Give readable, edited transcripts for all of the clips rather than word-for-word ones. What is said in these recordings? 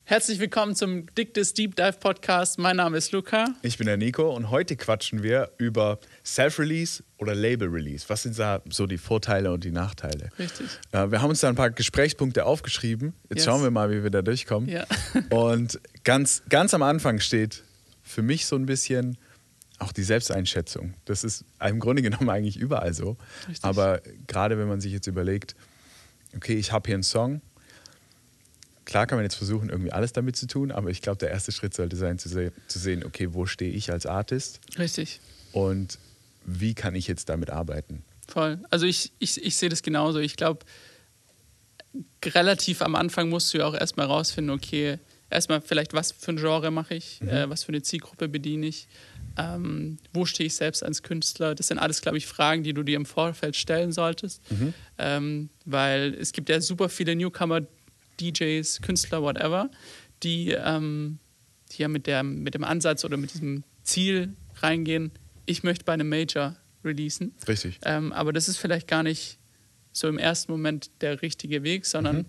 Herzlich willkommen zum Dictus Deep Dive Podcast. Mein Name ist Luca. Ich bin der Nico und heute quatschen wir über Self-Release oder Label-Release. Was sind da so die Vorteile und die Nachteile? Richtig. Wir haben uns da ein paar Gesprächspunkte aufgeschrieben. Jetzt schauen wir mal, wie wir da durchkommen. Ja. Und ganz am Anfang steht für mich so ein bisschen auch die Selbsteinschätzung. Das ist im Grunde genommen eigentlich überall so. Richtig. Aber gerade wenn man sich jetzt überlegt, okay, ich habe hier einen Song. Klar kann man jetzt versuchen, irgendwie alles damit zu tun, aber ich glaube, der erste Schritt sollte sein, zu sehen, okay, wo stehe ich als Artist Richtig. und wie kann ich jetzt damit arbeiten? Voll. Also ich sehe das genauso. Ich glaube, relativ am Anfang musst du ja auch erstmal rausfinden, okay, erstmal vielleicht, was für ein Genre mache ich, was für eine Zielgruppe bediene ich, wo stehe ich selbst als Künstler. Das sind alles, glaube ich, Fragen, die du dir im Vorfeld stellen solltest, weil es gibt ja super viele Newcomer, DJs, Künstler, whatever, die ja mit dem Ansatz oder mit diesem Ziel reingehen, ich möchte bei einem Major releasen. Richtig. Aber das ist vielleicht gar nicht so im ersten Moment der richtige Weg, sondern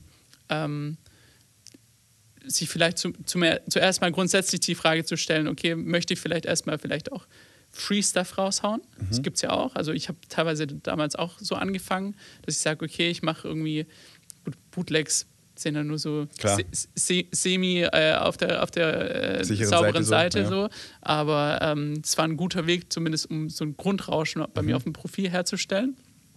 sich vielleicht zuerst mal grundsätzlich die Frage zu stellen, okay, möchte ich vielleicht erstmal auch Free Stuff raushauen? Das gibt es ja auch. Also ich habe teilweise damals auch so angefangen, dass ich sage, okay, ich mache irgendwie Bootlegs, sind ja nur so semi auf der sauberen Seite so. Aber es war ein guter Weg, zumindest um so ein Grundrauschen bei mir auf dem Profil herzustellen.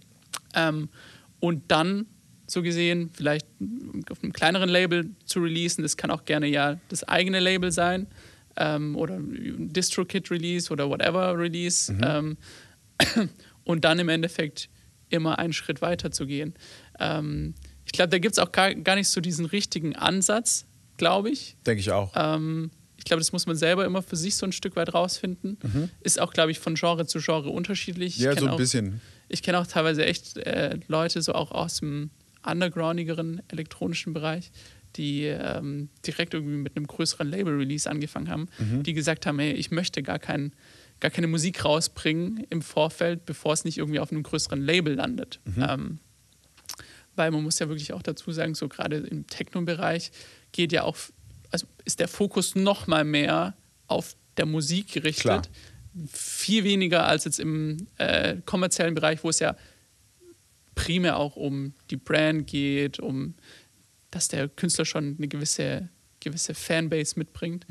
Und dann, so gesehen, vielleicht auf einem kleineren Label zu releasen. Das kann auch gerne ja das eigene Label sein oder ein Distro-Kit-Release oder whatever Release. Und dann im Endeffekt immer einen Schritt weiter zu gehen. Ich glaube, da gibt es auch gar nicht so diesen richtigen Ansatz, glaube ich. Denke ich auch. Ich glaube, das muss man selber immer für sich so ein Stück weit rausfinden. Ist auch, glaube ich, von Genre zu Genre unterschiedlich. Ja, so ein bisschen. Ich kenne auch teilweise echt Leute, so auch aus dem undergroundigeren elektronischen Bereich, die direkt irgendwie mit einem größeren Label-Release angefangen haben, die gesagt haben, hey, ich möchte gar keine Musik rausbringen im Vorfeld, bevor es nicht irgendwie auf einem größeren Label landet. Weil man muss ja wirklich auch dazu sagen, so gerade im Techno-Bereich geht ja auch, also ist der Fokus noch mal mehr auf der Musik gerichtet. Klar. Viel weniger als jetzt im kommerziellen Bereich, wo es ja primär auch um die Brand geht, dass der Künstler schon eine gewisse Fanbase mitbringt.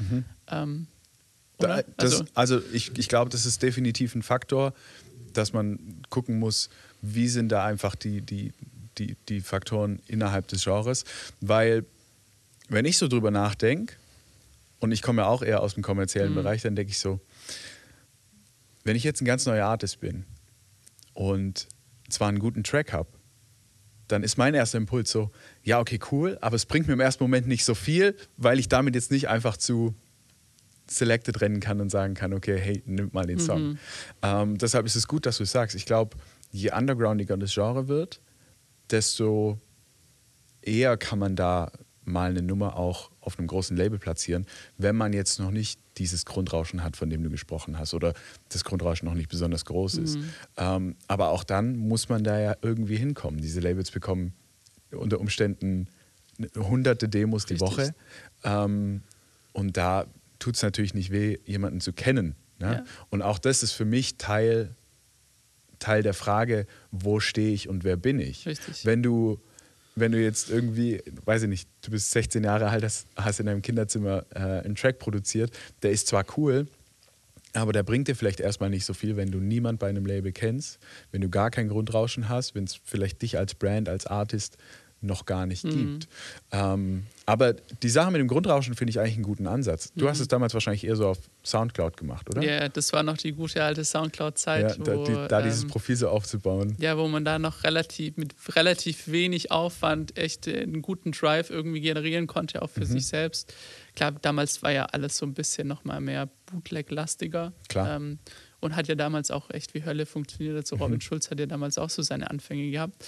Ich glaube, das ist definitiv ein Faktor, dass man gucken muss, wie sind da einfach die Faktoren innerhalb des Genres. Weil, wenn ich so drüber nachdenke, und ich komme ja auch eher aus dem kommerziellen Bereich, dann denke ich so, wenn ich jetzt ein ganz neuer Artist bin und zwar einen guten Track habe, dann ist mein erster Impuls so, ja, okay, cool, aber es bringt mir im ersten Moment nicht so viel, weil ich damit jetzt nicht einfach zu selected rennen kann und sagen kann, okay, hey, nimm mal den Song. Deshalb ist es gut, dass du es sagst. Ich glaube, je undergroundiger das Genre wird, desto eher kann man da mal eine Nummer auch auf einem großen Label platzieren, wenn man jetzt noch nicht dieses Grundrauschen hat, von dem du gesprochen hast, oder das Grundrauschen noch nicht besonders groß ist. Aber auch dann muss man da ja irgendwie hinkommen. Diese Labels bekommen unter Umständen hunderte Demos die Woche. Und da tut es natürlich nicht weh, jemanden zu kennen. Ne? Ja. Und auch das ist für mich Teil der Frage, wo stehe ich und wer bin ich? Richtig. Wenn du jetzt irgendwie, weiß ich nicht, du bist 16 Jahre alt, hast in deinem Kinderzimmer einen Track produziert, der ist zwar cool, aber der bringt dir vielleicht erstmal nicht so viel, wenn du niemand bei einem Label kennst, wenn du gar kein Grundrauschen hast, wenn es vielleicht dich als Brand, als Artist noch gar nicht gibt. Aber die Sache mit dem Grundrauschen finde ich eigentlich einen guten Ansatz. Du hast es damals wahrscheinlich eher so auf Soundcloud gemacht, oder? Ja, das war noch die gute alte Soundcloud-Zeit. Ja, dieses Profil so aufzubauen. Ja, wo man da noch mit relativ wenig Aufwand echt einen guten Drive irgendwie generieren konnte, auch für sich selbst. Klar, damals war ja alles so ein bisschen noch mal mehr Bootleg-lastiger. Klar. Und hat ja damals auch echt wie Hölle funktioniert. Also Robin Schulz hat ja damals auch so seine Anfänge gehabt.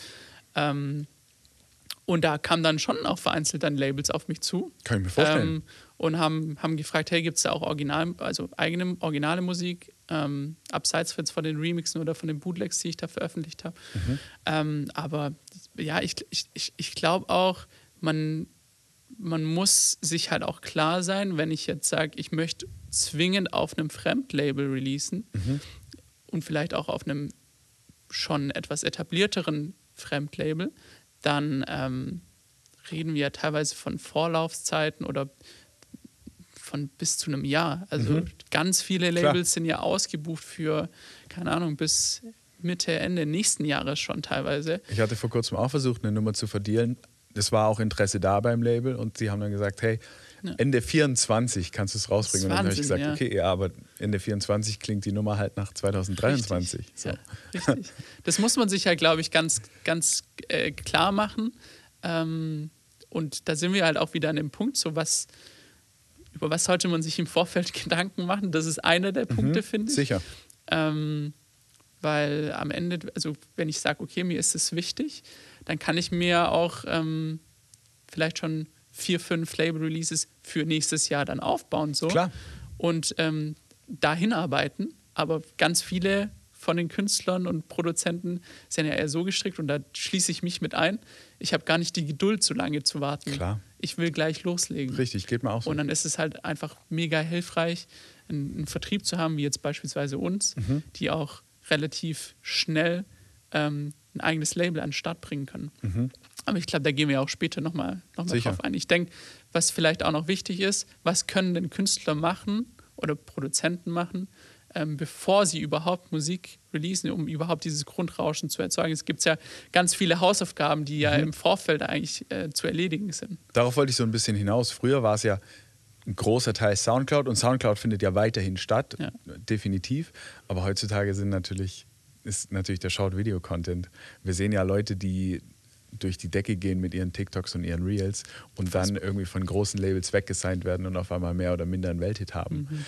Und da kamen dann schon auch vereinzelt dann Labels auf mich zu. Kann ich mir vorstellen. Und haben gefragt, hey, gibt es da auch eigene originale Musik, abseits jetzt von den Remixen oder von den Bootlegs, die ich da veröffentlicht habe. Aber ja, ich glaube auch, man man muss sich halt auch klar sein, wenn ich jetzt sage, ich möchte zwingend auf einem Fremdlabel releasen und vielleicht auch auf einem schon etwas etablierteren Fremdlabel, dann reden wir ja teilweise von Vorlaufzeiten oder von bis zu einem Jahr. Also ganz viele Labels sind ja ausgebucht für, keine Ahnung, bis Mitte, Ende nächsten Jahres schon teilweise. Ich hatte vor kurzem auch versucht, eine Nummer zu verdealen. Es war auch Interesse da beim Label und sie haben dann gesagt, hey, Ende 24 kannst du es rausbringen. Und dann habe ich gesagt, okay, ja, aber Ende 24 klingt die Nummer halt nach 2023. Richtig, so. Ja, richtig. Das muss man sich ja, glaube ich, ganz klar machen. Und da sind wir halt auch wieder an dem Punkt, so über was sollte man sich im Vorfeld Gedanken machen? Das ist einer der Punkte, finde ich. Sicher. Weil am Ende, also wenn ich sage, okay, mir ist es wichtig, dann kann ich mir auch vielleicht schon 4, 5 Label-Releases für nächstes Jahr dann aufbauen. So. Klar. Und dahin arbeiten. Aber ganz viele von den Künstlern und Produzenten sind ja eher so gestrickt und da schließe ich mich mit ein. Ich habe gar nicht die Geduld, so lange zu warten. Klar. Ich will gleich loslegen. Richtig, geht mir auch so. Und dann ist es halt einfach mega hilfreich, einen Vertrieb zu haben, wie jetzt beispielsweise uns, die auch relativ schnell ein eigenes Label an den Start bringen können. Aber ich glaube, da gehen wir auch später nochmal drauf ein. Ich denke, was vielleicht auch noch wichtig ist, was können denn Künstler machen oder Produzenten machen, bevor sie überhaupt Musik releasen, um überhaupt dieses Grundrauschen zu erzeugen. Es gibt ja ganz viele Hausaufgaben, die ja im Vorfeld eigentlich zu erledigen sind. Darauf wollte ich so ein bisschen hinaus. Früher war es ja ein großer Teil Soundcloud und Soundcloud findet ja weiterhin statt, definitiv. Aber heutzutage ist natürlich der Short-Video-Content. Wir sehen ja Leute, die durch die Decke gehen mit ihren TikToks und ihren Reels und dann irgendwie von großen Labels weggesigned werden und auf einmal mehr oder minder einen Welthit haben.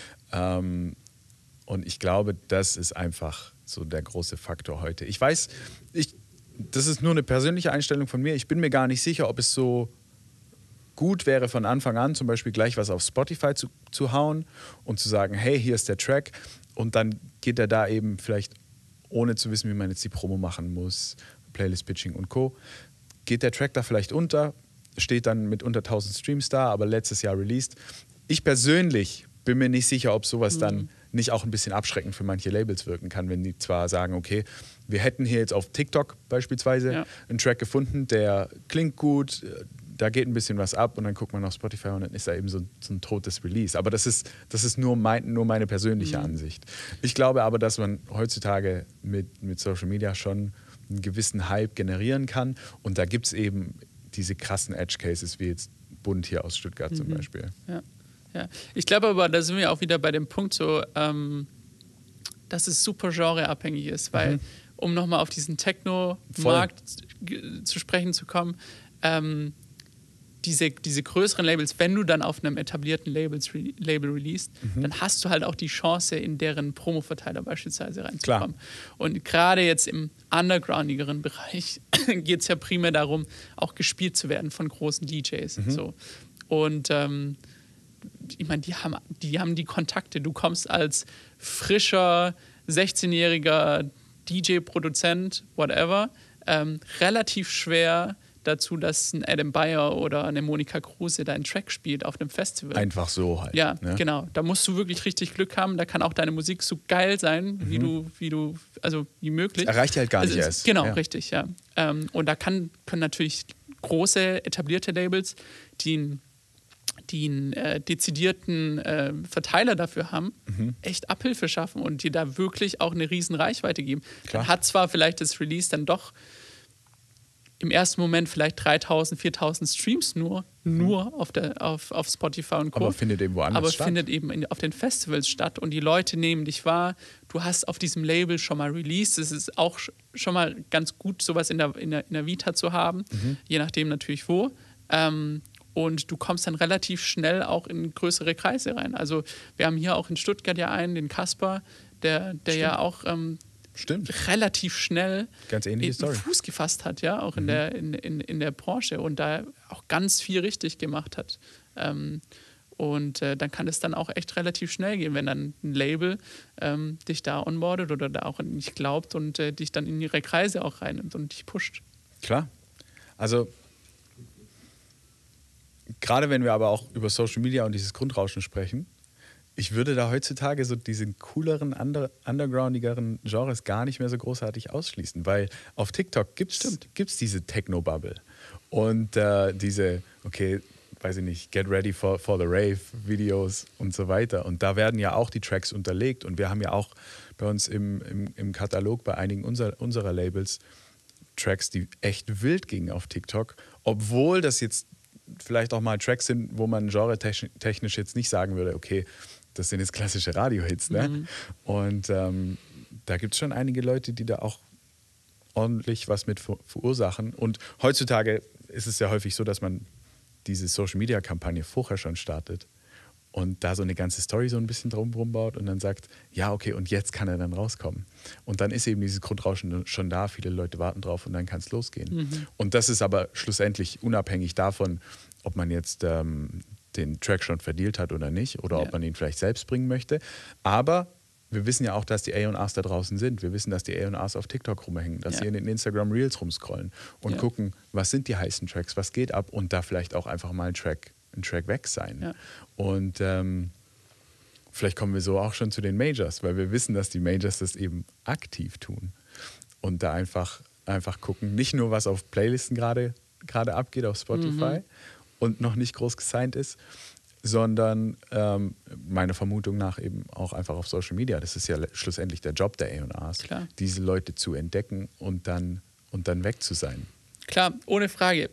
Und ich glaube, das ist einfach so der große Faktor heute. Ich weiß, das ist nur eine persönliche Einstellung von mir. Ich bin mir gar nicht sicher, ob es so gut wäre, von Anfang an zum Beispiel gleich was auf Spotify zu hauen und zu sagen, hey, hier ist der Track. Und dann geht er da eben vielleicht, ohne zu wissen, wie man jetzt die Promo machen muss, Playlist-Pitching und Co., geht der Track da vielleicht unter, steht dann mit unter 1000 Streams da, aber letztes Jahr released. Ich persönlich bin mir nicht sicher, ob sowas dann nicht auch ein bisschen abschreckend für manche Labels wirken kann, wenn die zwar sagen, okay, wir hätten hier jetzt auf TikTok beispielsweise einen Track gefunden, der klingt gut, da geht ein bisschen was ab und dann guckt man auf Spotify und dann ist da eben so ein totes Release. Aber das ist nur meine persönliche Ansicht. Ich glaube aber, dass man heutzutage mit Social Media schon einen gewissen Hype generieren kann und da gibt es eben diese krassen Edge-Cases wie jetzt Bund hier aus Stuttgart zum Beispiel. Ja. Ich glaube aber, da sind wir auch wieder bei dem Punkt so, dass es super genreabhängig ist, weil um nochmal auf diesen Techno-Markt zu sprechen zu kommen, diese größeren Labels, wenn du dann auf einem etablierten Label releast, dann hast du halt auch die Chance, in deren Promo-Verteiler beispielsweise reinzukommen. Klar. Und gerade jetzt im undergroundigeren Bereich geht es ja primär darum, auch gespielt zu werden von großen DJs. So. Und ich meine, die haben die Kontakte. Du kommst als frischer, 16-jähriger DJ-Produzent, whatever, relativ schwer dazu, dass ein Adam Beyer oder eine Monika Kruse deinen Track spielt auf einem Festival. Einfach so halt. Ja, genau. Da musst du wirklich richtig Glück haben. Da kann auch deine Musik so geil sein, wie möglich. Das erreicht halt gar nicht erst. Genau, richtig, ja. Und da können natürlich große, etablierte Labels, die einen dezidierten Verteiler dafür haben, echt Abhilfe schaffen und die da wirklich auch eine riesen Reichweite geben. Dann hat zwar vielleicht das Release dann doch im ersten Moment vielleicht 3.000, 4.000 Streams nur auf Spotify und Co. Aber findet eben woanders statt. Aber findet eben auf den Festivals statt und die Leute nehmen dich wahr. Du hast auf diesem Label schon mal released. Es ist auch schon mal ganz gut, sowas in der Vita zu haben, je nachdem natürlich wo. Und du kommst dann relativ schnell auch in größere Kreise rein. Also wir haben hier auch in Stuttgart ja einen, den Kasper, der ja auch relativ schnell ganz ähnliche Story. Fuß gefasst hat, ja, auch in der Branche und da auch ganz viel richtig gemacht hat. Und dann kann es dann auch echt relativ schnell gehen, wenn dann ein Label dich da onboardet oder da auch nicht glaubt und dich dann in ihre Kreise auch reinnimmt und dich pusht. Klar. Also gerade wenn wir aber auch über Social Media und dieses Grundrauschen sprechen, ich würde da heutzutage so diese cooleren, undergroundigeren Genres gar nicht mehr so großartig ausschließen, weil auf TikTok gibt's diese Techno-Bubble und diese, okay, weiß ich nicht, Get Ready for the Rave Videos und so weiter. Und da werden ja auch die Tracks unterlegt und wir haben ja auch bei uns im Katalog bei einigen unserer Labels Tracks, die echt wild gingen auf TikTok, obwohl das jetzt vielleicht auch mal Tracks sind, wo man genre-technisch jetzt nicht sagen würde, okay, das sind jetzt klassische Radiohits, ne? Und da gibt es schon einige Leute, die da auch ordentlich was mit verursachen. Und heutzutage ist es ja häufig so, dass man diese Social-Media-Kampagne vorher schon startet und da so eine ganze Story so ein bisschen drumherum baut und dann sagt, ja, okay, und jetzt kann er dann rauskommen. Und dann ist eben dieses Grundrauschen schon da, viele Leute warten drauf und dann kann es losgehen. Und das ist aber schlussendlich unabhängig davon, ob man jetzt den Track schon verdealt hat oder nicht oder ob man ihn vielleicht selbst bringen möchte. Aber wir wissen ja auch, dass die A&Rs da draußen sind. Wir wissen, dass die A&Rs auf TikTok rumhängen, dass sie in den Instagram Reels rumscrollen und gucken, was sind die heißen Tracks, was geht ab und da vielleicht auch einfach mal ein Track weg sein. Ja. Und vielleicht kommen wir so auch schon zu den Majors, weil wir wissen, dass die Majors das eben aktiv tun und da einfach gucken, nicht nur was auf Playlisten gerade abgeht auf Spotify und noch nicht groß gesigned ist, sondern meiner Vermutung nach eben auch einfach auf Social Media. Das ist ja schlussendlich der Job der A&Rs, diese Leute zu entdecken und dann weg zu sein. Klar, ohne Frage.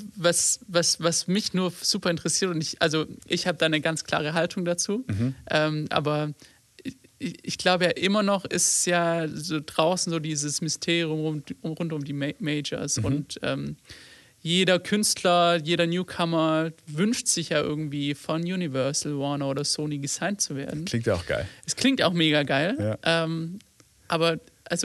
Was mich nur super interessiert, und ich habe da eine ganz klare Haltung dazu, aber ich glaube ja immer noch ist ja so draußen so dieses Mysterium rund um die Majors und jeder Künstler, jeder Newcomer wünscht sich ja irgendwie von Universal, Warner oder Sony gesigned zu werden. Klingt ja auch geil. Es klingt auch mega geil, aber also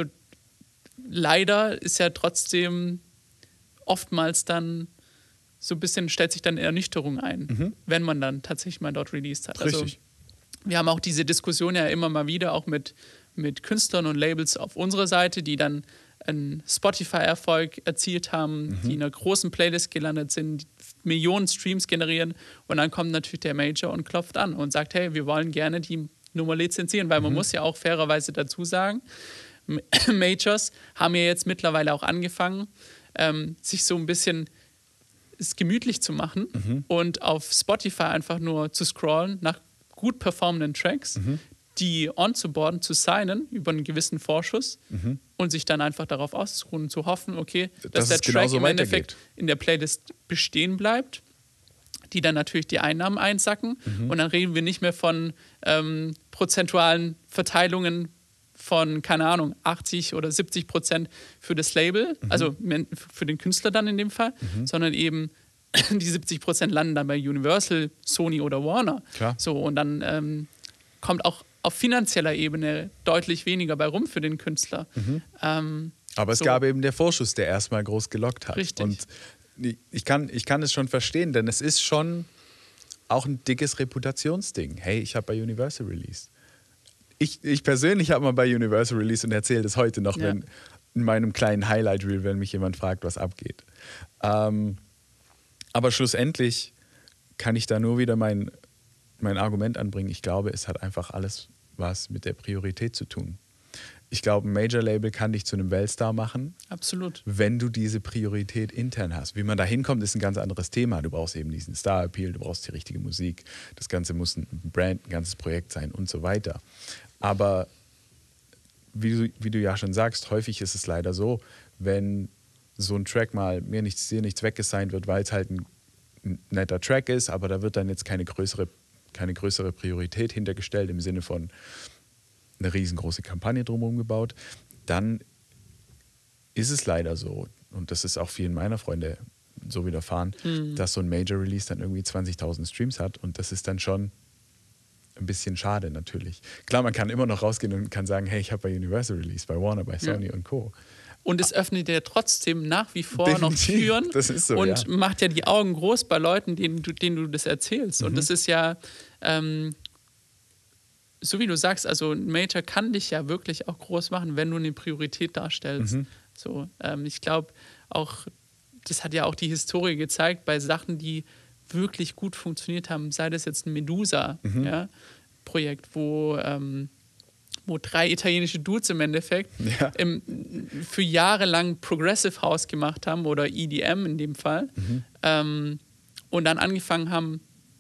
leider ist ja trotzdem oftmals dann so ein bisschen, stellt sich dann Ernüchterung ein, wenn man dann tatsächlich mal dort released hat. Richtig. Also wir haben auch diese Diskussion ja immer mal wieder, auch mit Künstlern und Labels auf unserer Seite, die dann einen Spotify-Erfolg erzielt haben, die in einer großen Playlist gelandet sind, Millionen Streams generieren und dann kommt natürlich der Major und klopft an und sagt, hey, wir wollen gerne die Nummer lizenzieren, weil man muss ja auch fairerweise dazu sagen, Majors haben ja jetzt mittlerweile auch angefangen, sich so ein bisschen es gemütlich zu machen und auf Spotify einfach nur zu scrollen nach gut performenden Tracks, die onzuboarden, zu signen über einen gewissen Vorschuss und sich dann einfach darauf auszuruhen und zu hoffen, okay, dass der Track im Endeffekt in der Playlist bestehen bleibt, die dann natürlich die Einnahmen einsacken und dann reden wir nicht mehr von prozentualen Verteilungen von, keine Ahnung, 80 oder 70% für das Label, also für den Künstler dann in dem Fall, sondern eben die 70% landen dann bei Universal, Sony oder Warner. Klar. So, und dann kommt auch auf finanzieller Ebene deutlich weniger bei rum für den Künstler. Aber es gab eben der Vorschuss, der erstmal groß gelockt hat. Richtig. Und ich kann es schon verstehen, denn es ist schon auch ein dickes Reputationsding. Hey, ich habe bei Universal released. Ich persönlich habe mal bei Universal released und erzähle das heute noch, wenn in meinem kleinen Highlight-Reel, wenn mich jemand fragt, was abgeht. Aber schlussendlich kann ich da nur wieder mein Argument anbringen. Ich glaube, es hat einfach alles was mit der Priorität zu tun. Ich glaube, ein Major-Label kann dich zu einem Weltstar machen. Absolut. Wenn du diese Priorität intern hast. Wie man da hinkommt, ist ein ganz anderes Thema. Du brauchst eben diesen Star-Appeal, du brauchst die richtige Musik. Das Ganze muss ein Brand, ein ganzes Projekt sein und so weiter. Aber wie du ja schon sagst, häufig ist es leider so, wenn so ein Track mal mir nichts, dir nichts weggesigned wird, weil es halt ein netter Track ist, aber da wird dann jetzt keine größere Priorität hintergestellt im Sinne von eine riesengroße Kampagne drumherum gebaut, dann ist es leider so, und das ist auch vielen meiner Freunde so widerfahren, dass so ein Major-Release dann irgendwie 20.000 Streams hat und das ist dann schon ein bisschen schade natürlich. Klar, man kann immer noch rausgehen und kann sagen, hey, ich habe bei Universal Release, bei Warner, bei Sony und Co. Und es öffnet ja trotzdem nach wie vor noch Türen das ist so, und macht ja die Augen groß bei Leuten, denen du das erzählst. Und das ist ja, so wie du sagst, also ein Major kann dich ja wirklich auch groß machen, wenn du eine Priorität darstellst. So, ich glaube auch, das hat ja auch die Historie gezeigt, bei Sachen, die wirklich gut funktioniert haben, sei das jetzt ein Medusa-Projekt, wo 3 italienische Dudes im Endeffekt für Jahre lang Progressive House gemacht haben oder EDM in dem Fall und dann angefangen haben,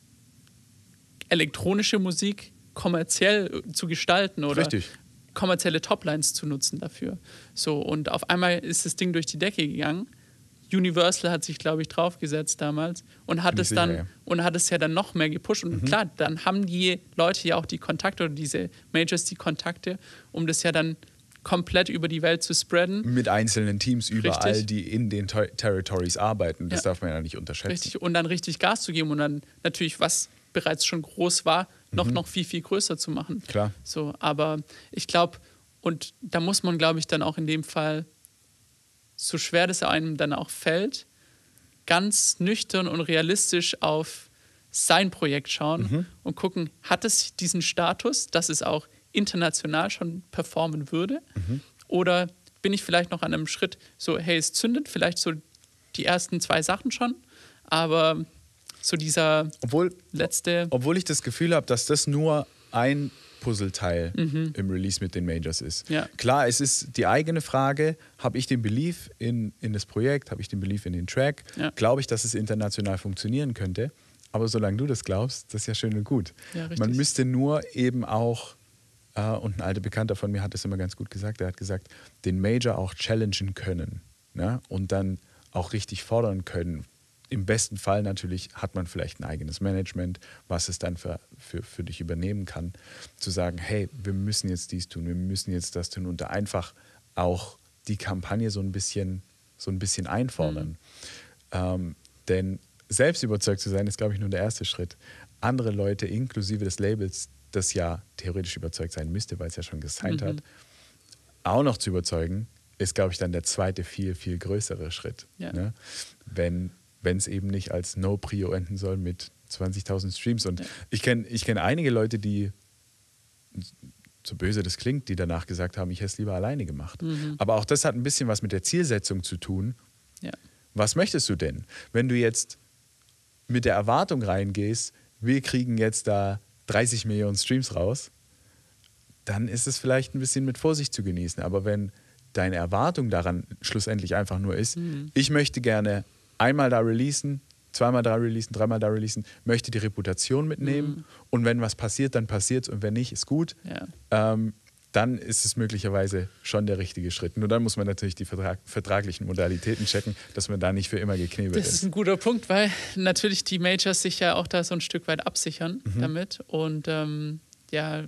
elektronische Musik kommerziell zu gestalten oder kommerzielle Toplines zu nutzen dafür. So, und auf einmal ist das Ding durch die Decke gegangen. Universal hat sich, glaube ich, draufgesetzt damals und hat es dann noch mehr gepusht. Und klar, dann haben die Leute ja auch die Kontakte oder diese Majors die Kontakte, um das ja dann komplett über die Welt zu spreaden. Mit einzelnen Teams überall, die in den Territories arbeiten. Das darf man ja nicht unterschätzen. Richtig. Und dann richtig Gas zu geben und dann natürlich, was bereits schon groß war, noch viel, viel größer zu machen. Klar. So, aber ich glaube, und da muss man, glaube ich, dann auch in dem Fall, so schwer das einem dann auch fällt, ganz nüchtern und realistisch auf sein Projekt schauen und gucken, hat es diesen Status, dass es auch international schon performen würde? Oder bin ich vielleicht noch an einem Schritt so, hey, es zündet vielleicht so die ersten 2 Sachen schon, aber so dieser letzte... Obwohl ich das Gefühl habe, dass das nur ein Puzzleteil im Release mit den Majors ist. Ja. Klar, es ist die eigene Frage, habe ich den Belief in das Projekt, habe ich den Belief in den Track, glaube ich, dass es international funktionieren könnte, aber solange du das glaubst, das ist ja schön und gut. Ja, man müsste nur eben auch, und ein alter Bekannter von mir hat das immer ganz gut gesagt, der hat gesagt, den Major auch challengen können, ne? Und dann auch richtig fordern können. Im besten Fall natürlich hat man vielleicht ein eigenes Management, was es dann für dich übernehmen kann, zu sagen, hey, wir müssen jetzt dies tun, wir müssen jetzt das tun und da einfach auch die Kampagne so ein bisschen einfordern. Denn selbst überzeugt zu sein, ist, glaube ich, nur der erste Schritt. Andere Leute, inklusive des Labels, das ja theoretisch überzeugt sein müsste, weil es ja schon gesigned hat, auch noch zu überzeugen, ist, glaube ich, dann der zweite, viel, viel größere Schritt. Ja. Ne? Wenn es eben nicht als No-Prio enden soll mit 20.000 Streams. Und ich kenn einige Leute, die, so böse das klingt, die danach gesagt haben, ich hätte es lieber alleine gemacht. Aber auch das hat ein bisschen was mit der Zielsetzung zu tun. Ja. Was möchtest du denn? Wenn du jetzt mit der Erwartung reingehst, wir kriegen jetzt da 30 Millionen Streams raus, dann ist es vielleicht ein bisschen mit Vorsicht zu genießen. Aber wenn deine Erwartung daran schlussendlich einfach nur ist, ich möchte gerne einmal da releasen, zweimal da releasen, dreimal da releasen, möchte die Reputation mitnehmen und wenn was passiert, dann passiert es und wenn nicht, ist gut. Ja. Dann ist es möglicherweise schon der richtige Schritt. Nur dann muss man natürlich die vertraglichen Modalitäten checken, dass man da nicht für immer geknebelt ist. Das ist ein guter Punkt, weil natürlich die Majors sich ja auch da so ein Stück weit absichern damit und das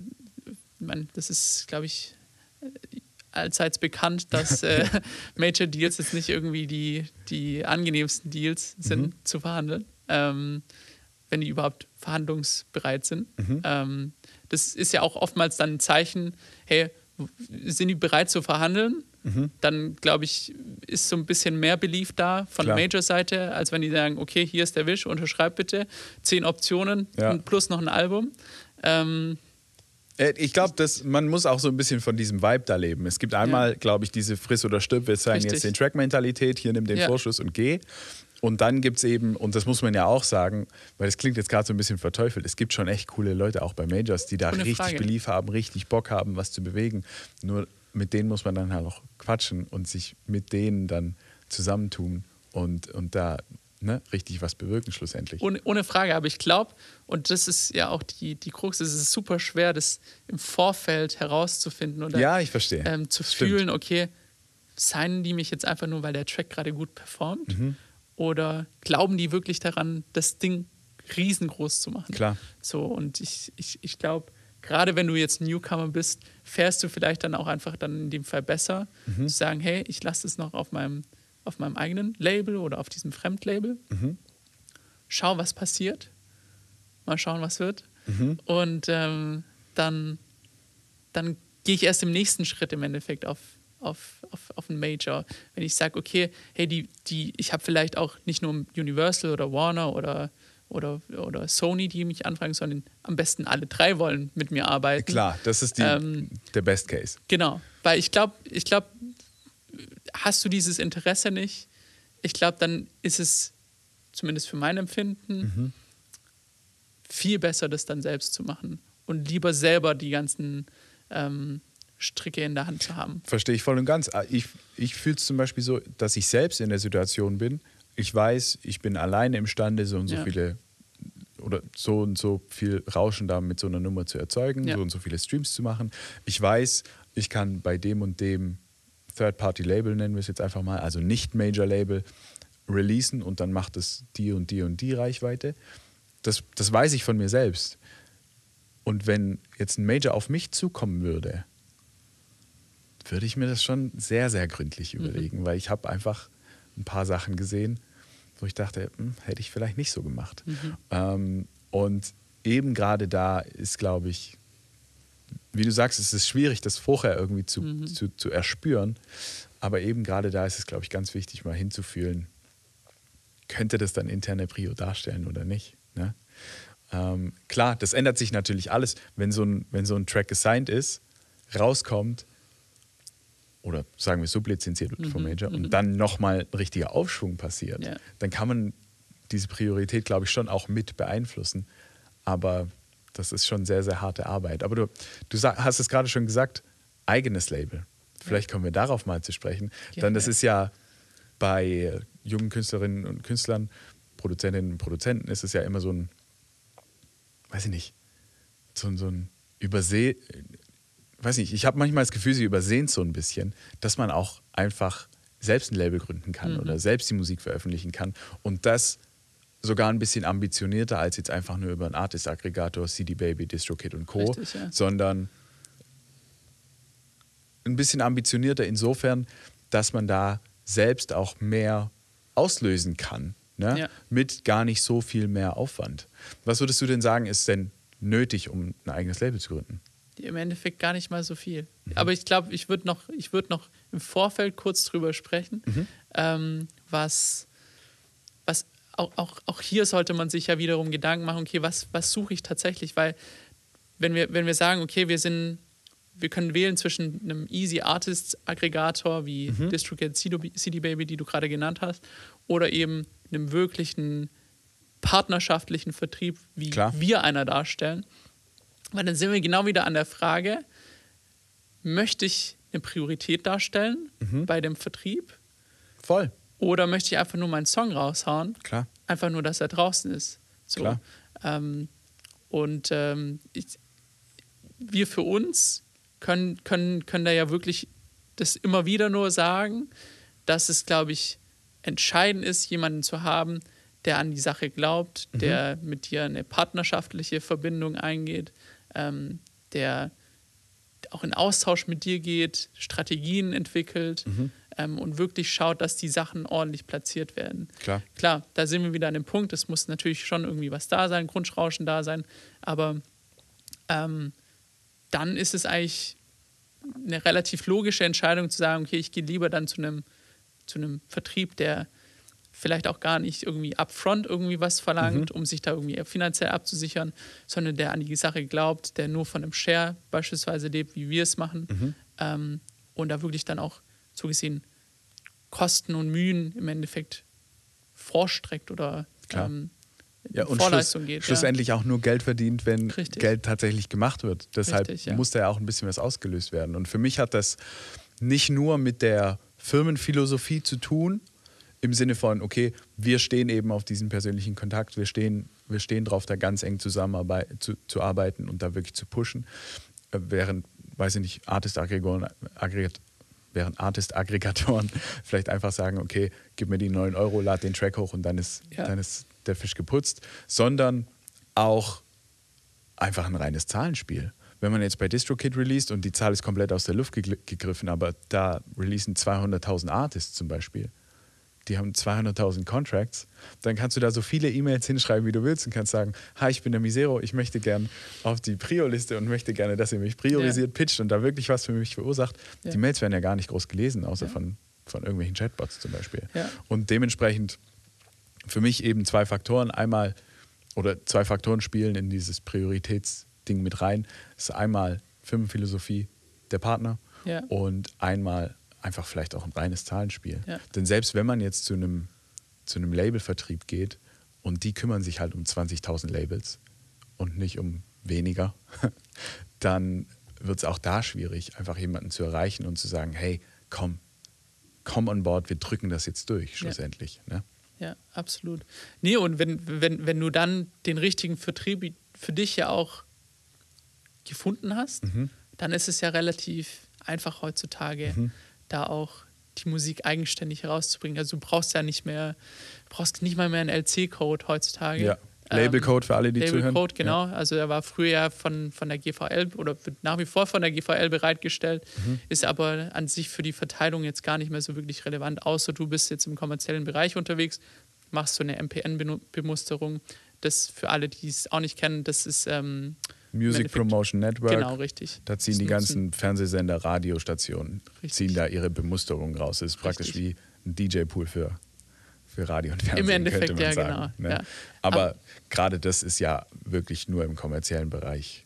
ist, glaube ich, allseits bekannt, dass Major-Deals jetzt nicht irgendwie die angenehmsten Deals sind zu verhandeln, wenn die überhaupt verhandlungsbereit sind. Das ist ja auch oftmals dann ein Zeichen, hey, sind die bereit zu verhandeln? Dann, glaube ich, ist so ein bisschen mehr Belief da von Major-Seite, als wenn die sagen, okay, hier ist der Wisch, unterschreib bitte, 10 Optionen plus noch ein Album. Ich glaube, man muss auch so ein bisschen von diesem Vibe da leben. Es gibt einmal, glaube ich, diese Friss oder stirb, wir zeigen jetzt den Track-Mentalität, hier nimm den Vorschuss und geh. Und dann gibt es eben, und das muss man ja auch sagen, weil das klingt jetzt gerade so ein bisschen verteufelt, es gibt schon echt coole Leute auch bei Majors, die da richtig Belief haben, richtig Bock haben, was zu bewegen. Nur mit denen muss man dann halt auch quatschen und sich mit denen dann zusammentun und da richtig was bewirken schlussendlich. Ohne Frage, aber ich glaube, und das ist ja auch die Krux, es ist super schwer, das im Vorfeld herauszufinden oder ich verstehe. Zu fühlen, okay, signen die mich jetzt einfach nur, weil der Track gerade gut performt? Oder glauben die wirklich daran, das Ding riesengroß zu machen? Klar. So, und ich glaube, gerade wenn du jetzt Newcomer bist, fährst du vielleicht dann auch einfach dann in dem Fall besser, zu sagen, hey, ich lasse es noch auf meinem eigenen Label oder auf diesem Fremdlabel. Schau, was passiert. Mal schauen, was wird. Und dann gehe ich erst im nächsten Schritt im Endeffekt auf einen Major. Wenn ich sage, okay, hey, ich habe vielleicht auch nicht nur Universal oder Warner oder Sony, die mich anfragen, sondern am besten alle 3 wollen mit mir arbeiten. Klar, das ist der Best Case. Genau, weil ich glaube, hast du dieses Interesse nicht, ich glaube, dann ist es zumindest für mein Empfinden, viel besser, das dann selbst zu machen und lieber selber die ganzen Stricke in der Hand zu haben. Verstehe ich voll und ganz. Ich fühle es zum Beispiel so, dass ich selbst in der Situation bin. Ich weiß, ich bin alleine imstande, so und so viele oder so und so viel Rauschen da mit so einer Nummer zu erzeugen, so und so viele Streams zu machen. Ich weiß, ich kann bei dem und dem Third-Party-Label, nennen wir es jetzt einfach mal, also nicht Major-Label, releasen und dann macht es die und die und die Reichweite. Das weiß ich von mir selbst. Und wenn jetzt ein Major auf mich zukommen würde, würde ich mir das schon sehr, sehr gründlich überlegen, weil ich habe einfach ein paar Sachen gesehen, wo ich dachte, hätte ich vielleicht nicht so gemacht. Und eben gerade da ist, glaube ich, wie du sagst, es ist schwierig, das vorher irgendwie zu erspüren, aber eben gerade da ist es, glaube ich, ganz wichtig, mal hinzufühlen, könnte das dann interne Prio darstellen oder nicht, ne? Klar, das ändert sich natürlich alles, wenn so ein Track gesigned ist, rauskommt oder sagen wir sublizenziert wird vom Major und dann nochmal ein richtiger Aufschwung passiert, dann kann man diese Priorität, glaube ich, schon auch mit beeinflussen. Aber das ist schon sehr, sehr harte Arbeit. Aber du hast es gerade schon gesagt, eigenes Label. Vielleicht kommen wir darauf mal zu sprechen. Denn das ist ja bei jungen Künstlerinnen und Künstlern, Produzentinnen und Produzenten, ist es ja immer so ein, weiß ich nicht, so ein weiß nicht, ich habe manchmal das Gefühl, sie übersehen es so ein bisschen, dass man auch einfach selbst ein Label gründen kann oder selbst die Musik veröffentlichen kann und das sogar ein bisschen ambitionierter als jetzt einfach nur über einen Artist-Aggregator, CD Baby, DistroKid und Co., sondern ein bisschen ambitionierter insofern, dass man da selbst auch mehr auslösen kann, ne? Mit gar nicht so viel mehr Aufwand. Was würdest du denn sagen, ist denn nötig, um ein eigenes Label zu gründen? Im Endeffekt gar nicht mal so viel. Aber ich glaube, ich würd noch im Vorfeld kurz drüber sprechen, was auch hier sollte man sich ja wiederum Gedanken machen, okay, was suche ich tatsächlich? Weil wenn wir sagen, okay, wir können wählen zwischen einem Easy Artists Aggregator wie DistroKid, CD Baby, die du gerade genannt hast, oder eben einem wirklichen partnerschaftlichen Vertrieb, wie wir einer darstellen. Weil dann sind wir genau wieder an der Frage, möchte ich eine Priorität darstellen bei dem Vertrieb? Voll. Oder möchte ich einfach nur meinen Song raushauen? Klar. Einfach nur, dass er draußen ist. So. Klar. Wir für uns können da ja wirklich das immer wieder nur sagen, dass es, glaube ich, entscheidend ist, jemanden zu haben, der an die Sache glaubt, der mit dir eine partnerschaftliche Verbindung eingeht, der auch in Austausch mit dir geht, Strategien entwickelt und wirklich schaut, dass die Sachen ordentlich platziert werden. Klar, da sind wir wieder an dem Punkt, es muss natürlich schon irgendwie was da sein, Grundrauschen da sein, aber dann ist es eigentlich eine relativ logische Entscheidung zu sagen, okay, ich gehe lieber dann zu einem Vertrieb, der vielleicht auch gar nicht irgendwie upfront irgendwie was verlangt, um sich da irgendwie finanziell abzusichern, sondern der an die Sache glaubt, der nur von einem Share beispielsweise lebt, wie wir es machen, und da wirklich dann auch so gesehen Kosten und Mühen im Endeffekt vorstreckt oder und Vorleistung geht. Schlussendlich auch nur Geld verdient, wenn Geld tatsächlich gemacht wird. Deshalb muss da ja auch ein bisschen was ausgelöst werden. Und für mich hat das nicht nur mit der Firmenphilosophie zu tun, im Sinne von, okay, wir stehen eben auf diesen persönlichen Kontakt, wir stehen drauf, da ganz eng zu arbeiten und da wirklich zu pushen. Während, weiß ich nicht, Artist-Aggregatoren vielleicht einfach sagen, okay, gib mir die 9 Euro, lad den Track hoch und dann ist der Fisch geputzt, sondern auch einfach ein reines Zahlenspiel. Wenn man jetzt bei DistroKid released und die Zahl ist komplett aus der Luft gegriffen, aber da releasen 200.000 Artists zum Beispiel, die haben 200.000 Contracts, dann kannst du da so viele E-Mails hinschreiben, wie du willst und kannst sagen, hi, ich bin der Misero, ich möchte gern auf die Prio-Liste und möchte gerne, dass ihr mich priorisiert, pitcht und da wirklich was für mich verursacht. Ja. Die Mails werden ja gar nicht groß gelesen, außer von irgendwelchen Chatbots zum Beispiel. Ja. Und dementsprechend für mich eben zwei Faktoren spielen in dieses Prioritätsding mit rein. Das ist einmal Firmenphilosophie der Partner und einmal einfach vielleicht auch ein reines Zahlenspiel. Ja. Denn selbst wenn man jetzt zu einem Labelvertrieb geht und die kümmern sich halt um 20.000 Labels und nicht um weniger, dann wird es auch da schwierig, einfach jemanden zu erreichen und zu sagen, hey, komm on board, wir drücken das jetzt durch, schlussendlich. Ne? Ja, absolut. Nee, und wenn du dann den richtigen Vertrieb für dich ja auch gefunden hast, dann ist es ja relativ einfach heutzutage, da auch die Musik eigenständig herauszubringen. Also du brauchst nicht mal mehr einen LC-Code heutzutage. Ja. Labelcode für alle, die zuhören. Labelcode, genau. Ja. Also er war früher ja von der GVL oder wird nach wie vor von der GVL bereitgestellt, ist aber an sich für die Verteilung jetzt gar nicht mehr so wirklich relevant, außer du bist jetzt im kommerziellen Bereich unterwegs, machst so eine MPN-Bemusterung. Das für alle, die es auch nicht kennen, das ist Music Promotion Network. Genau, richtig. Da ziehen die ganzen Fernsehsender, Radiostationen, ziehen da ihre Bemusterung raus. Das ist praktisch wie ein DJ-Pool für Radio und Fernsehen. Im Endeffekt, könnte man sagen, genau. ne? Ja. Aber gerade das ist ja wirklich nur im kommerziellen Bereich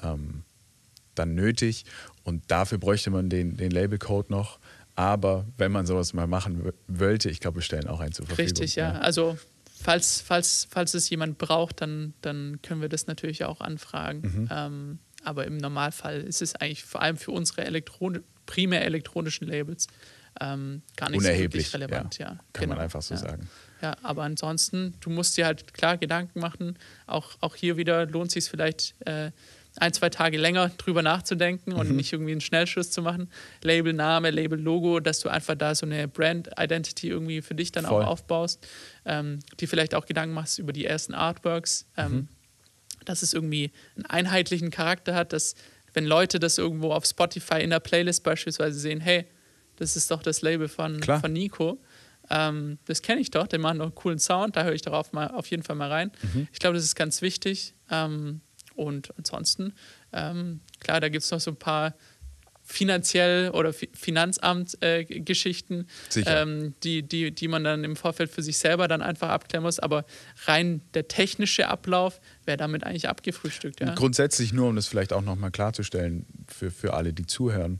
dann nötig. Und dafür bräuchte man den Labelcode noch. Aber wenn man sowas mal machen wollte, ich glaube, wir stellen auch einen zur Verfügung. Richtig, ja. Also falls es jemand braucht, dann können wir das natürlich auch anfragen. Aber im Normalfall ist es eigentlich vor allem für unsere primär elektronischen Labels gar nicht so wirklich relevant. Ja. Kann man einfach so sagen. Ja, aber ansonsten, du musst dir halt klar Gedanken machen. Auch hier wieder lohnt es sich vielleicht 1-2 Tage länger drüber nachzudenken und nicht irgendwie einen Schnellschuss zu machen. Labelname, Label-Logo, dass du einfach da so eine Brand-Identity irgendwie für dich dann auch aufbaust. Die vielleicht auch Gedanken machst über die ersten Artworks, dass es irgendwie einen einheitlichen Charakter hat, dass wenn Leute das irgendwo auf Spotify in der Playlist beispielsweise sehen, hey, das ist doch das Label von Nico, das kenne ich doch, der macht noch einen coolen Sound, da höre ich darauf mal auf jeden Fall mal rein. Ich glaube, das ist ganz wichtig. Und ansonsten, klar, da gibt es noch so ein paar finanziell oder Finanzamt-Geschichten, die man dann im Vorfeld für sich selber dann einfach abklären muss. Aber rein der technische Ablauf wäre damit eigentlich abgefrühstückt. Ja. Grundsätzlich nur, um das vielleicht auch nochmal klarzustellen für alle, die zuhören.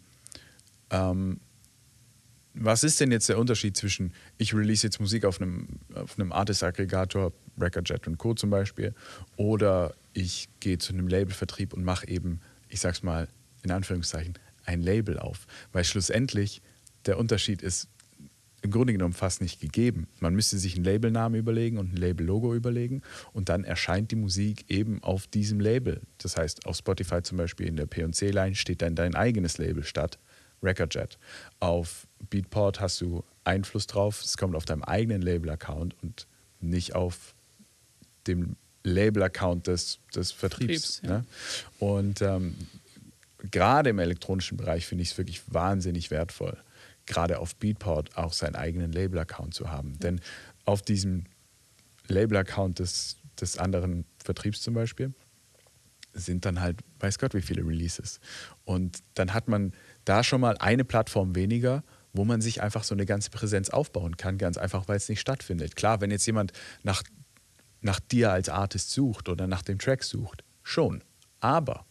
Was ist denn jetzt der Unterschied zwischen, ich release jetzt Musik auf einem Artist-Aggregator, Recordjet und Co. zum Beispiel, oder ich gehe zu einem Labelvertrieb und mache eben, ich sag's mal in Anführungszeichen, ein Label auf. Weil schlussendlich der Unterschied ist im Grunde genommen fast nicht gegeben. Man müsste sich einen Labelnamen überlegen und ein Label-Logo überlegen und dann erscheint die Musik eben auf diesem Label. Das heißt, auf Spotify zum Beispiel in der P&C-Line steht dann dein eigenes Label statt Recordjet. Auf Beatport hast du Einfluss drauf, es kommt auf deinem eigenen Label-Account und nicht auf dem Label-Account des Vertriebs. Ja. Ne? Und gerade im elektronischen Bereich finde ich es wirklich wahnsinnig wertvoll, gerade auf Beatport auch seinen eigenen Label-Account zu haben. Denn auf diesem Label-Account des anderen Vertriebs zum Beispiel sind dann halt, weiß Gott, wie viele Releases. Und dann hat man da schon mal eine Plattform weniger, wo man sich einfach so eine ganze Präsenz aufbauen kann, ganz einfach, weil es nicht stattfindet. Klar, wenn jetzt jemand nach dir als Artist sucht oder nach dem Track sucht, schon. Aber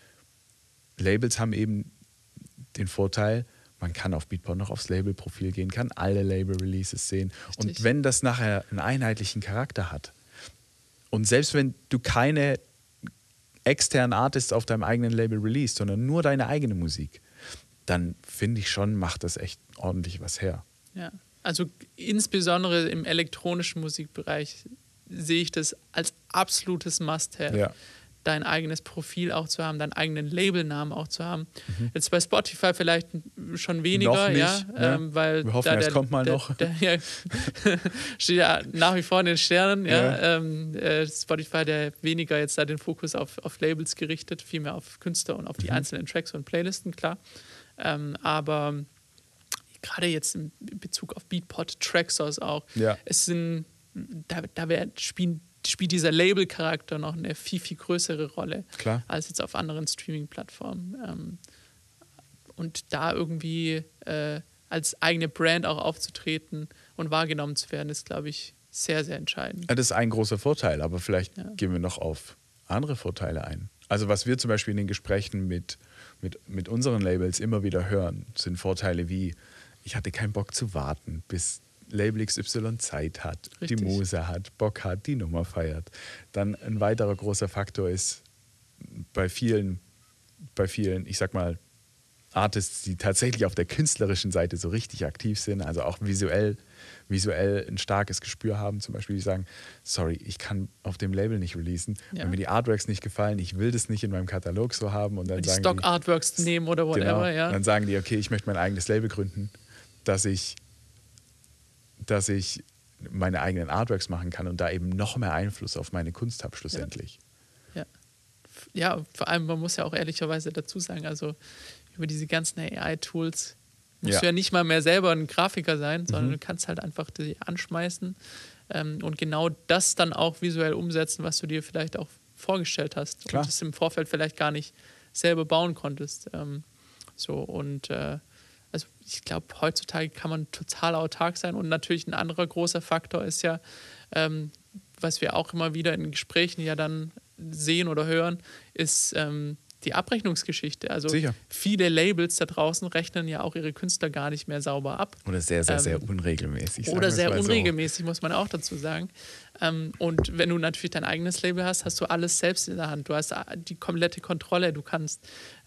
Labels haben eben den Vorteil, man kann auf Beatport noch aufs Labelprofil gehen, kann alle Label-Releases sehen. Richtig. Und wenn das nachher einen einheitlichen Charakter hat und selbst wenn du keine externen Artists auf deinem eigenen Label release, sondern nur deine eigene Musik, dann finde ich schon, macht das echt ordentlich was her. Ja, also insbesondere im elektronischen Musikbereich sehe ich das als absolutes Must-Have. Ja. Dein eigenes Profil auch zu haben, deinen eigenen Labelnamen auch zu haben. Jetzt bei Spotify vielleicht schon weniger, noch nicht, ja, weil wir hoffen, es kommt mal noch. Steht ja nach wie vor in den Sternen, ja. Spotify, der weniger jetzt da den Fokus auf Labels gerichtet, vielmehr auf Künstler und auf die einzelnen Tracks und Playlisten, klar. Aber gerade jetzt in Bezug auf Beatport, Tracksource auch, es sind, spielt dieser Label-Charakter noch eine viel, viel größere Rolle als jetzt auf anderen Streaming-Plattformen. Und da irgendwie als eigene Brand auch aufzutreten und wahrgenommen zu werden, ist, glaube ich, sehr, sehr entscheidend. Das ist ein großer Vorteil, aber vielleicht gehen wir noch auf andere Vorteile ein. Also was wir zum Beispiel in den Gesprächen mit unseren Labels immer wieder hören, sind Vorteile wie, ich hatte keinen Bock zu warten, bis Label XY Zeit hat, Richtig. die Muse hat, Bock hat, die Nummer feiert. Dann ein weiterer großer Faktor ist bei vielen, ich sag mal, Artists, die tatsächlich auf der künstlerischen Seite so richtig aktiv sind, also auch visuell ein starkes Gespür haben, zum Beispiel, die sagen, sorry, ich kann auf dem Label nicht releasen, wenn mir die Artworks nicht gefallen, ich will das nicht in meinem Katalog so haben und dann die sagen Stock-Artworks nehmen oder whatever, genau, ja. dann sagen die, okay, ich möchte mein eigenes Label gründen, dass ich meine eigenen Artworks machen kann und da eben noch mehr Einfluss auf meine Kunst habe schlussendlich. Ja, vor allem, man muss ja auch ehrlicherweise dazu sagen, also über diese ganzen AI-Tools musst du ja nicht mal mehr selber ein Grafiker sein, sondern du kannst halt einfach die anschmeißen und genau das dann auch visuell umsetzen, was du dir vielleicht auch vorgestellt hast. Klar. Und das im Vorfeld vielleicht gar nicht selber bauen konntest. Also ich glaube, heutzutage kann man total autark sein und natürlich ein anderer großer Faktor ist ja, was wir auch immer wieder in Gesprächen ja dann sehen oder hören, ist die Abrechnungsgeschichte. Also Sicher. viele Labels da draußen rechnen ja auch ihre Künstler gar nicht mehr sauber ab. Oder sehr, sehr, sehr unregelmäßig. Oder sehr unregelmäßig, muss man auch dazu sagen. Und wenn du natürlich dein eigenes Label hast, hast du alles selbst in der Hand. Du hast die komplette Kontrolle. Du kannst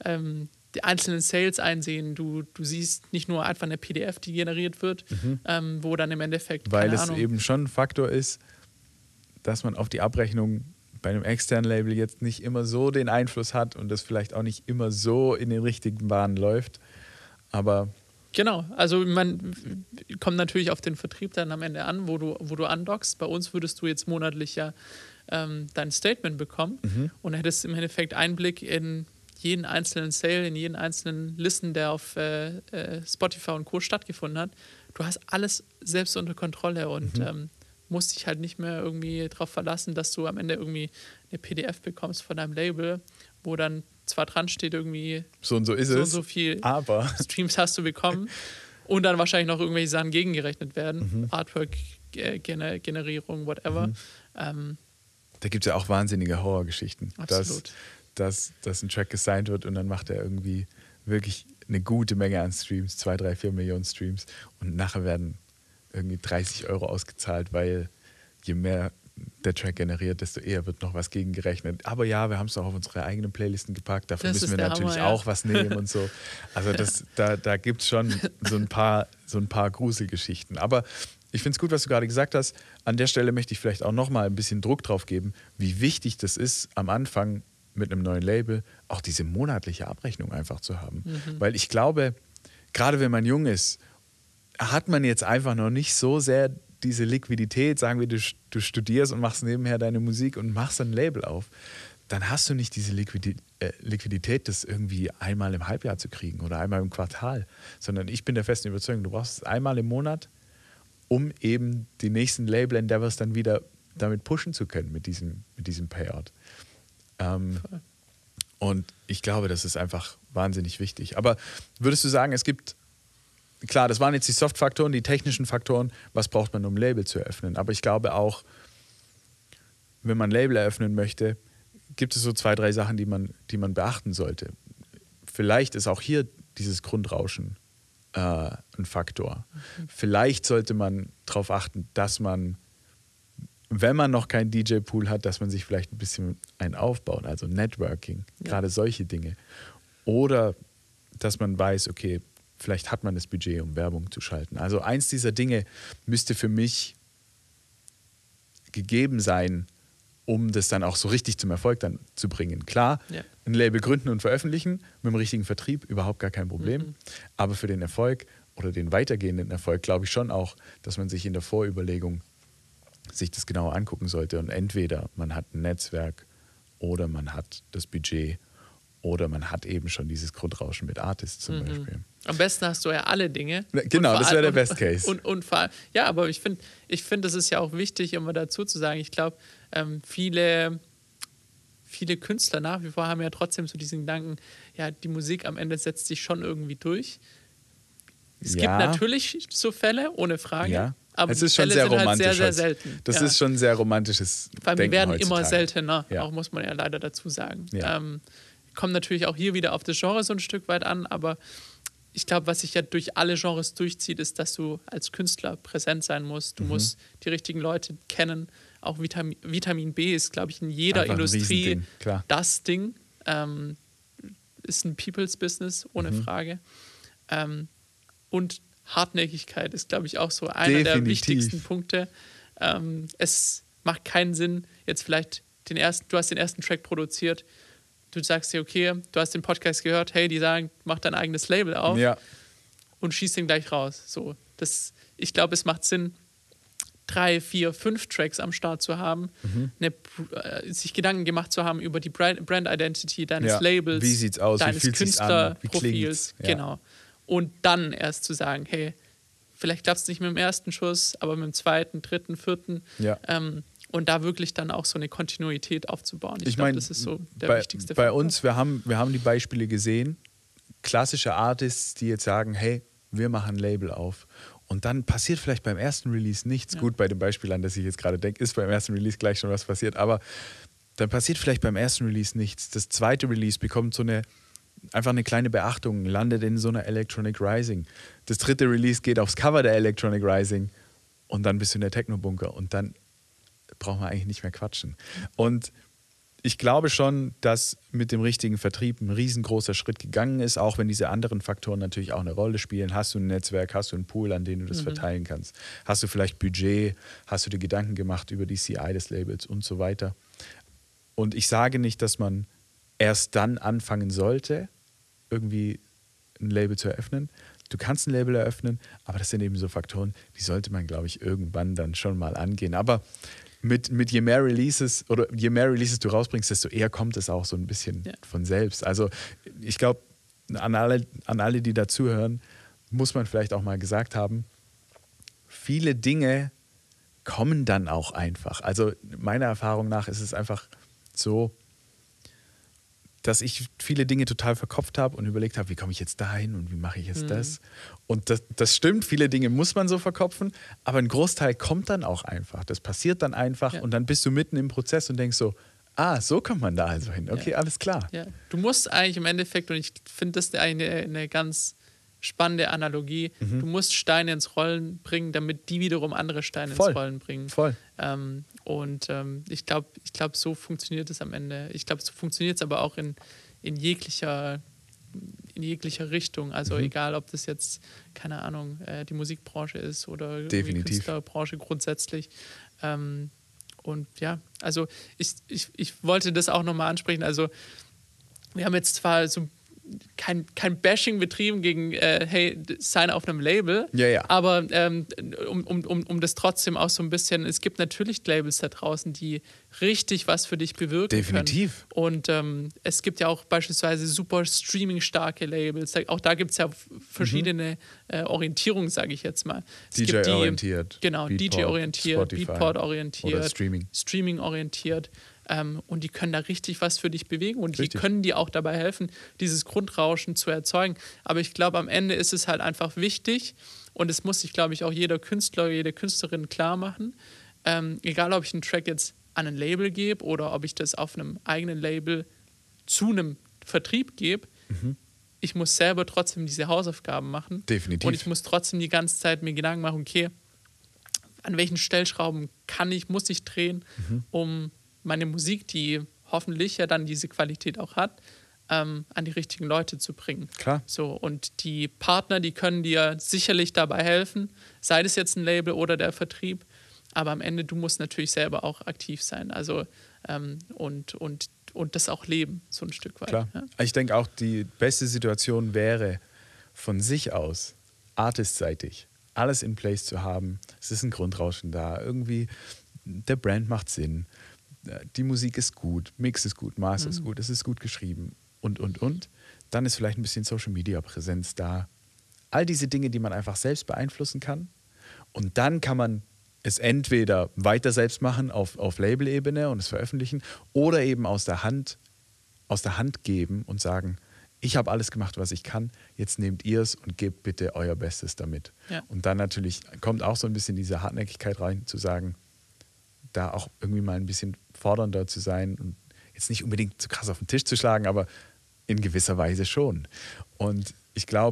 die einzelnen Sales einsehen. Du siehst nicht nur einfach eine PDF, die generiert wird, wo dann im Endeffekt, weil es eben schon ein Faktor ist, dass man auf die Abrechnung bei einem externen Label jetzt nicht immer so den Einfluss hat und das vielleicht auch nicht immer so in den richtigen Bahnen läuft. Aber genau, also man kommt natürlich auf den Vertrieb dann am Ende an, wo du andockst. Bei uns würdest du jetzt monatlich ja dein Statement bekommen und hättest im Endeffekt Einblick in jeden einzelnen Sale, in jeden einzelnen Listen, der auf Spotify und Co. stattgefunden hat. Du hast alles selbst unter Kontrolle und musst dich halt nicht mehr irgendwie darauf verlassen, dass du am Ende irgendwie eine PDF bekommst von deinem Label, wo dann zwar dran steht irgendwie so und so ist es, so viel aber Streams hast du bekommen und dann wahrscheinlich noch irgendwelche Sachen gegengerechnet werden, Artwork-Generierung, whatever. da gibt es ja auch wahnsinnige Horrorgeschichten, dass ein Track gesigned wird und dann macht er irgendwie wirklich eine gute Menge an Streams, 2, 3, 4 Millionen Streams und nachher werden irgendwie 30 € ausgezahlt, weil je mehr der Track generiert, desto eher wird noch was gegengerechnet. Aber ja, wir haben es auch auf unsere eigenen Playlisten gepackt, dafür müssen wir natürlich auch was nehmen und so. Also da gibt es schon so ein paar Gruselgeschichten. Aber ich finde es gut, was du gerade gesagt hast. An der Stelle möchte ich vielleicht auch nochmal ein bisschen Druck drauf geben, wie wichtig das ist, am Anfang mit einem neuen Label auch diese monatliche Abrechnung einfach zu haben. Weil ich glaube, gerade wenn man jung ist, hat man jetzt einfach noch nicht so sehr diese Liquidität, sagen wir, du studierst und machst nebenher deine Musik und machst ein Label auf, dann hast du nicht diese Liquidität, das irgendwie einmal im Halbjahr zu kriegen oder einmal im Quartal, sondern ich bin der festen Überzeugung, du brauchst es einmal im Monat, um eben die nächsten Label-Endeavors dann wieder damit pushen zu können mit diesem Payout. Und ich glaube, das ist einfach wahnsinnig wichtig. Aber würdest du sagen, es gibt klar, das waren jetzt die Soft-Faktoren, die technischen Faktoren, was braucht man, um ein Label zu eröffnen. Aber ich glaube auch, wenn man ein Label eröffnen möchte, gibt es so 2, 3 Sachen, die man beachten sollte. Vielleicht ist auch hier dieses Grundrauschen ein Faktor. Vielleicht sollte man darauf achten, dass man, wenn man noch keinen DJ-Pool hat, dass man sich vielleicht ein bisschen einen aufbaut, also Networking, gerade solche Dinge. Oder dass man weiß, okay, vielleicht hat man das Budget, um Werbung zu schalten. Also eins dieser Dinge müsste für mich gegeben sein, um das dann auch so richtig zum Erfolg dann zu bringen. Klar, ein Label gründen und veröffentlichen mit dem richtigen Vertrieb, überhaupt gar kein Problem. Aber für den Erfolg oder den weitergehenden Erfolg glaube ich schon auch, dass man sich in der Vorüberlegung sich das genauer angucken sollte. Und entweder man hat ein Netzwerk oder man hat das Budget oder man hat eben schon dieses Grundrauschen mit Artists zum Beispiel. Am besten hast du ja alle Dinge. Genau, das wäre der Best Case. Und vor allem, ja, aber ich finde, das ist ja auch wichtig, immer dazu zu sagen, ich glaube, viele Künstler nach wie vor haben ja trotzdem so diesen Gedanken, ja, die Musik am Ende setzt sich schon irgendwie durch. Es gibt natürlich so Fälle, ohne Frage. Ja. Aber es ist schon sehr romantisch. Halt sehr, sehr selten. Das ist schon ein sehr romantisches Denken. Weil wir werden heutzutage immer seltener, auch muss man ja leider dazu sagen. Ja. Kommt natürlich auch hier wieder auf das Genre so ein Stück weit an, aber ich glaube, was sich ja durch alle Genres durchzieht, ist, dass du als Künstler präsent sein musst. Du musst die richtigen Leute kennen. Auch Vitamin B ist, glaube ich, in jeder Einfach ein Industrie Riesending, klar. das Ding. Ist ein People's Business, ohne Frage. Und Hartnäckigkeit ist, glaube ich, auch so einer der wichtigsten Punkte. Es macht keinen Sinn, jetzt vielleicht du hast den ersten Track produziert, du sagst dir, okay, du hast den Podcast gehört, hey, die sagen, mach dein eigenes Label auf und schieß den gleich raus. So, ich glaube, es macht Sinn, 3, 4, 5 Tracks am Start zu haben, sich Gedanken gemacht zu haben über die Brand Identity deines Labels, wie sieht's aus, deines wie fühlt sich's an, wie Künstlerprofils, klingt's? genau. Und dann erst zu sagen, hey, vielleicht klappt es nicht mit dem ersten Schuss, aber mit dem zweiten, dritten, vierten. Und da wirklich dann auch so eine Kontinuität aufzubauen. Ich glaube, das ist so der wichtigste Bei Faktor. uns, wir haben die Beispiele gesehen, klassische Artists, die jetzt sagen, hey, wir machen ein Label auf. Und dann passiert vielleicht beim ersten Release nichts. Gut, bei dem Beispiel, an das ich jetzt gerade denke, ist beim ersten Release gleich schon was passiert. Aber dann passiert vielleicht beim ersten Release nichts. Das zweite Release bekommt einfach eine kleine Beachtung, landet in so einer Electronic Rising. Das dritte Release geht aufs Cover der Electronic Rising und dann bist du in der Techno-Bunker und dann braucht man eigentlich nicht mehr quatschen. Und ich glaube schon, dass mit dem richtigen Vertrieb ein riesengroßer Schritt gegangen ist, auch wenn diese anderen Faktoren natürlich auch eine Rolle spielen. Hast du ein Netzwerk, hast du einen Pool, an dem du das verteilen kannst? Hast du vielleicht Budget? Hast du dir Gedanken gemacht über die CI des Labels und so weiter? Und ich sage nicht, dass man erst dann anfangen sollte, irgendwie ein Label zu eröffnen. Du kannst ein Label eröffnen, aber das sind eben so Faktoren, die sollte man, glaube ich, irgendwann dann schon mal angehen. Aber mit je mehr Releases du rausbringst, desto eher kommt es auch so ein bisschen von selbst. Also ich glaube, an alle, die dazuhören, muss man vielleicht auch mal gesagt haben, viele Dinge kommen dann auch einfach. Also meiner Erfahrung nach ist es einfach so, dass ich viele Dinge total verkopft habe und überlegt habe, wie komme ich jetzt dahin und wie mache ich jetzt das? Und das stimmt, viele Dinge muss man so verkopfen, aber ein Großteil kommt dann auch einfach. Das passiert dann einfach und dann bist du mitten im Prozess und denkst so, so kommt man da also hin. Okay, alles klar. Ja. Du musst eigentlich im Endeffekt, und ich finde das eine ganz spannende Analogie, du musst Steine ins Rollen bringen, damit die wiederum andere Steine ins Rollen bringen. Voll. Ich glaube, so funktioniert es am Ende. Ich glaube, so funktioniert es aber auch in jeglicher Richtung. Also egal, ob das jetzt, keine Ahnung, die Musikbranche ist oder die Künstlerbranche grundsätzlich. Und ja, also ich wollte das auch nochmal ansprechen. Also wir haben jetzt zwar so kein Bashing betrieben gegen, hey, sign auf einem Label, aber um das trotzdem auch so ein bisschen, es gibt natürlich Labels da draußen, die richtig was für dich bewirken Definitiv. können. Und es gibt ja auch beispielsweise super streaming-starke Labels. Auch da gibt es ja verschiedene Orientierungen, sage ich jetzt mal. DJ-orientiert. Genau, DJ-orientiert, Beatport-orientiert, oder Streaming-orientiert. Und die können da richtig was für dich bewegen und die können dir auch dabei helfen, dieses Grundrauschen zu erzeugen. Aber ich glaube, am Ende ist es halt einfach wichtig und es muss sich, glaube ich, auch jeder Künstler, jede Künstlerin klar machen, egal ob ich einen Track jetzt an ein Label gebe oder ob ich das auf einem eigenen Label zu einem Vertrieb gebe, ich muss selber trotzdem diese Hausaufgaben machen. Definitiv. Und ich muss trotzdem die ganze Zeit mir Gedanken machen, okay, an welchen Stellschrauben muss ich drehen, um meine Musik, die hoffentlich ja dann diese Qualität auch hat, an die richtigen Leute zu bringen. Klar. So, und die Partner, die können dir sicherlich dabei helfen, sei das jetzt ein Label oder der Vertrieb, aber am Ende, du musst natürlich selber auch aktiv sein. Also und das auch leben, so ein Stück weit. Klar. Ja. Ich denke auch, die beste Situation wäre, von sich aus, artistseitig, alles in place zu haben. Es ist ein Grundrauschen da. Irgendwie, der Brand macht Sinn. Die Musik ist gut, Mix ist gut, Master ist gut, es ist gut geschrieben und. Dann ist vielleicht ein bisschen Social-Media-Präsenz da. All diese Dinge, die man einfach selbst beeinflussen kann. Und dann kann man es entweder weiter selbst machen auf Label-Ebene und es veröffentlichen oder eben aus der Hand geben und sagen, ich habe alles gemacht, was ich kann, jetzt nehmt ihr es und gebt bitte euer Bestes damit. Ja. Und dann natürlich kommt auch so ein bisschen diese Hartnäckigkeit rein, zu sagen, da auch irgendwie mal ein bisschen fordernder zu sein und jetzt nicht unbedingt zu krass auf den Tisch zu schlagen, aber in gewisser Weise schon. Und ich glaube,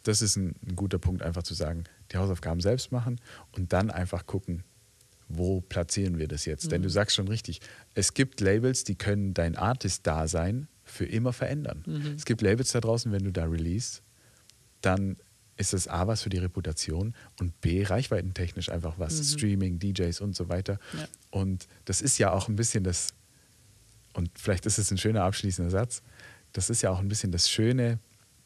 das ist ein guter Punkt, einfach zu sagen, die Hausaufgaben selbst machen und dann einfach gucken, wo platzieren wir das jetzt? Denn du sagst schon richtig, es gibt Labels, die können dein Artist-Dasein für immer verändern. Es gibt Labels da draußen, wenn du da release, dann ist das A, was für die Reputation und B, reichweitentechnisch einfach was, Streaming, DJs und so weiter. Ja. Und das ist ja auch ein bisschen das, und vielleicht ist es ein schöner abschließender Satz, das ist ja auch ein bisschen das Schöne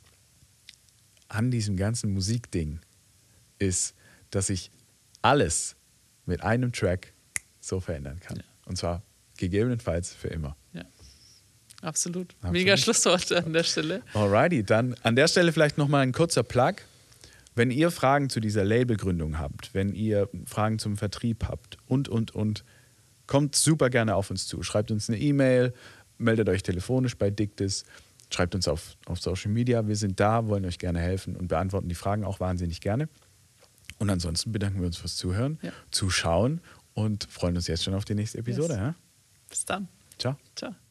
an diesem ganzen Musikding, ist, dass ich alles mit einem Track so verändern kann. Ja. Und zwar gegebenenfalls für immer. Ja. Absolut. Mega Schlusswort an der Stelle. Alrighty, dann an der Stelle vielleicht nochmal ein kurzer Plug. Wenn ihr Fragen zu dieser Labelgründung habt, wenn ihr Fragen zum Vertrieb habt und, kommt super gerne auf uns zu. Schreibt uns eine E-Mail, meldet euch telefonisch bei Dictis, schreibt uns auf Social Media. Wir sind da, wollen euch gerne helfen und beantworten die Fragen auch wahnsinnig gerne. Und ansonsten bedanken wir uns fürs Zuhören, Zuschauen und freuen uns jetzt schon auf die nächste Episode. Yes. Ja? Bis dann. Ciao. Ciao.